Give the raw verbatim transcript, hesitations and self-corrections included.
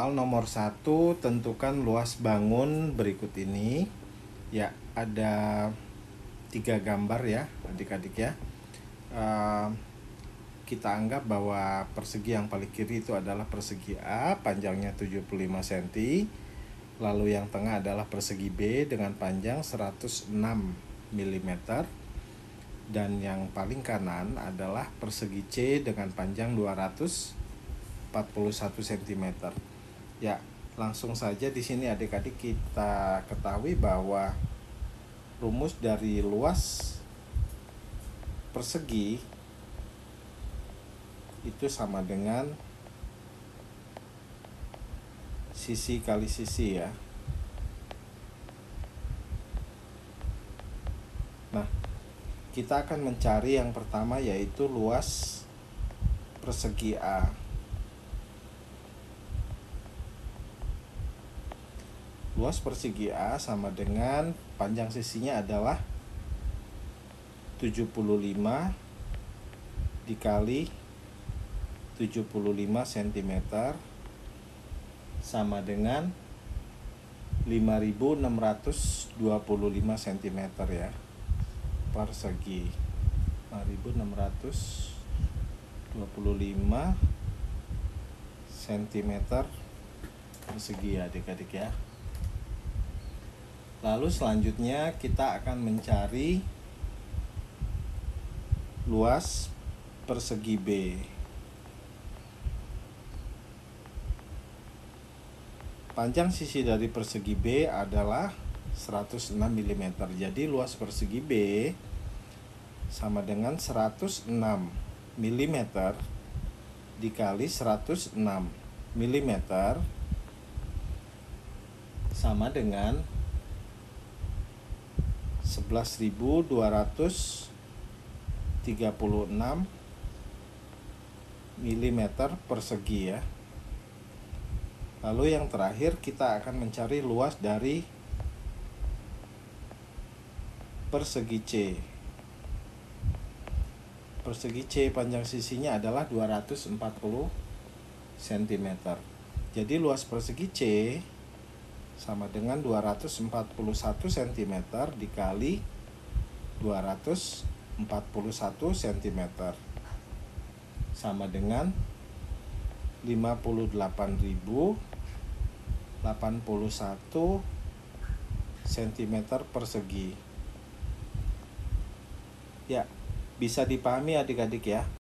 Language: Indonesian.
Soal nomor satu, tentukan luas bangun berikut ini. Ya, ada tiga gambar ya, adik-adik ya. Uh, kita anggap bahwa persegi yang paling kiri itu adalah persegi A, panjangnya tujuh puluh lima sentimeter. Lalu yang tengah adalah persegi B dengan panjang seratus enam milimeter. Dan yang paling kanan adalah persegi C dengan panjang dua ratus empat puluh satu sentimeter. Ya, langsung saja di sini adik-adik kita ketahui bahwa rumus dari luas persegi itu sama dengan sisi kali sisi ya. Nah, kita akan mencari yang pertama yaitu luas persegi A. Luas persegi A sama dengan panjang sisinya adalah tujuh puluh lima dikali tujuh puluh lima sentimeter sama dengan lima ribu enam ratus dua puluh lima sentimeter ya, persegi lima ribu enam ratus dua puluh lima sentimeter persegi ya adik-adik ya. Lalu selanjutnya kita akan mencari luas persegi B. Panjang sisi dari persegi B adalah seratus enam milimeter. Jadi luas persegi B sama dengan seratus enam milimeter dikali seratus enam milimeter sama dengan sebelas ribu dua ratus tiga puluh enam milimeter persegi ya. Lalu yang terakhir kita akan mencari luas dari persegi C. Persegi C panjang sisinya adalah dua ratus empat puluh sentimeter. Jadi luas persegi C sama dengan dua ratus empat puluh satu sentimeter dikali dua ratus empat puluh satu sentimeter sama dengan lima puluh delapan ribu delapan puluh satu sentimeter persegi. Ya, bisa dipahami adik-adik ya